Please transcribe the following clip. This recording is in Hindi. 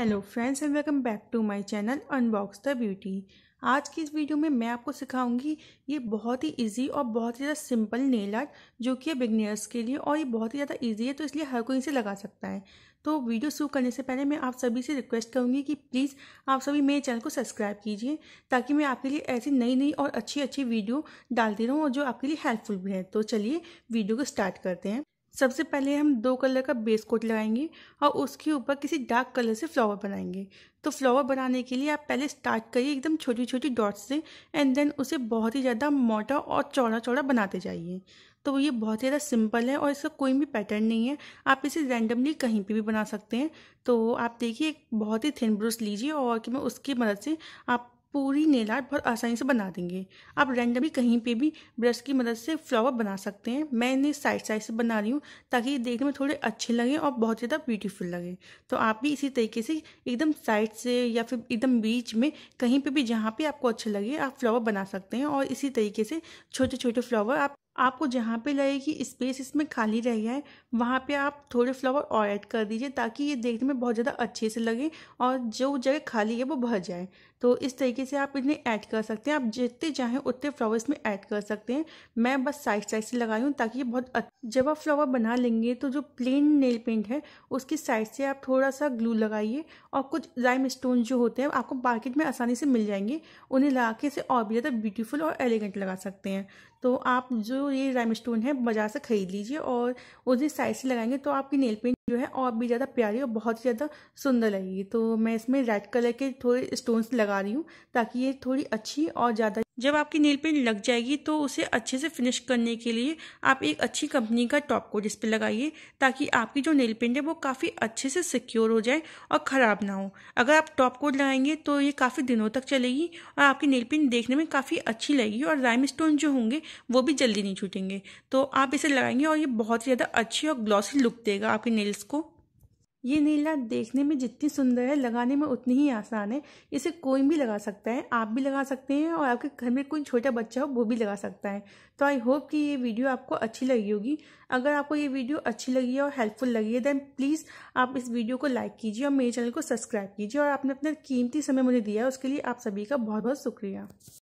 Hello friends and welcome back to my channel unbox the beauty. आज की इस वीडियो में मैं आपको सिखाऊंगी ये बहुत ही इजी और बहुत ही ज़्यादा सिंपल नेल आर्ट जो कि है बिगनर्स के लिए, और ये बहुत ही ज़्यादा इजी है तो इसलिए हर कोई इसे लगा सकता है। तो वीडियो शुरू करने से पहले मैं आप सभी से रिक्वेस्ट करूंगी कि प्लीज़ आप सभी मेरे चैनल को सब्सक्राइब कीजिए ताकि मैं आपके लिए ऐसी नई नई और अच्छी अच्छी वीडियो डालती रहूँ और जो आपके लिए हेल्पफुल भी है। तो चलिए वीडियो को स्टार्ट करते हैं। सबसे पहले हम 2 कलर का बेस कोट लगाएंगे और उसके ऊपर किसी डार्क कलर से फ्लावर बनाएंगे। तो फ्लावर बनाने के लिए आप पहले स्टार्ट करिए एकदम छोटी छोटी डॉट्स से एंड देन उसे बहुत ही ज़्यादा मोटा और चौड़ा चौड़ा बनाते जाइए। तो ये बहुत ही ज़्यादा सिंपल है और इसका कोई भी पैटर्न नहीं है, आप इसे रैंडमली कहीं पे भी बना सकते हैं। तो आप देखिए एक बहुत ही थिन ब्रश लीजिए और कि मैं उसकी मदद से आप पूरी नेल आर्ट बहुत आसानी से बना देंगे। आप रैंडमली कहीं पे भी ब्रश की मदद से फ्लावर बना सकते हैं। मैं इन्हें साइड साइड से बना रही हूँ ताकि ये देखने में थोड़े अच्छे लगें और बहुत ज़्यादा ब्यूटीफुल लगे। तो आप भी इसी तरीके से एकदम साइड से या फिर एकदम बीच में कहीं पे भी जहाँ पे आपको अच्छा लगे आप फ्लावर बना सकते हैं। और इसी तरीके से छोटे छोटे फ्लावर आपको जहाँ पे लगे कि स्पेस इसमें खाली रह गया है वहाँ पे आप थोड़े फ्लावर और ऐड कर दीजिए ताकि ये देखने में बहुत ज़्यादा अच्छे से लगे और जो जगह खाली है वो भर जाए। तो इस तरीके से आप इन्हें ऐड कर सकते हैं, आप जितने चाहें उतने फ्लावर इसमें ऐड कर सकते हैं। मैं बस साइड साइड से लगाई हूँ ताकि ये बहुत जब आप फ्लावर बना लेंगे तो जो प्लेन नेल पेंट है उसकी साइड से आप थोड़ा सा ग्लू लगाइए और कुछ लाइम स्टोन जो होते हैं आपको मार्केट में आसानी से मिल जाएंगे, उन्हें लगा के इसे और भी ज़्यादा ब्यूटीफुल और एलिगेंट लगा सकते हैं। तो आप जो ये लाइम स्टोन है बाजार से खरीद लीजिए और उसे साइड से लगाएंगे तो आपकी नेल पेंट जो है और भी ज़्यादा प्यारी और बहुत ही ज़्यादा सुंदर लगेगी। तो मैं इसमें रेड कलर के थोड़े स्टोन्स लगा रही हूँ ताकि ये थोड़ी अच्छी और ज़्यादा, जब आपकी नेल पेंट लग जाएगी तो उसे अच्छे से फिनिश करने के लिए आप एक अच्छी कंपनी का टॉप कोट इस पर लगाइए ताकि आपकी जो नेल पेंट है वो काफ़ी अच्छे से सिक्योर हो जाए और ख़राब ना हो। अगर आप टॉप कोट लगाएंगे तो ये काफ़ी दिनों तक चलेगी और आपकी नेल पेंट देखने में काफ़ी अच्छी लगेगी और लाइम स्टोन जो होंगे वो भी जल्दी नहीं छूटेंगे। तो आप इसे लगाएंगे और ये बहुत ही ज़्यादा अच्छी और ग्लॉसी लुक देगा आपके नेल्स को। ये नेल आर्ट देखने में जितनी सुंदर है लगाने में उतनी ही आसान है। इसे कोई भी लगा सकता है, आप भी लगा सकते हैं और आपके घर में कोई छोटा बच्चा हो वो भी लगा सकता है। तो आई होप कि ये वीडियो आपको अच्छी लगी होगी। अगर आपको ये वीडियो अच्छी लगी है और हेल्पफुल लगी है देन प्लीज़ आप इस वीडियो को लाइक कीजिए और मेरे चैनल को सब्सक्राइब कीजिए और आपने अपना कीमती समय मुझे दिया है उसके लिए आप सभी का बहुत बहुत शुक्रिया।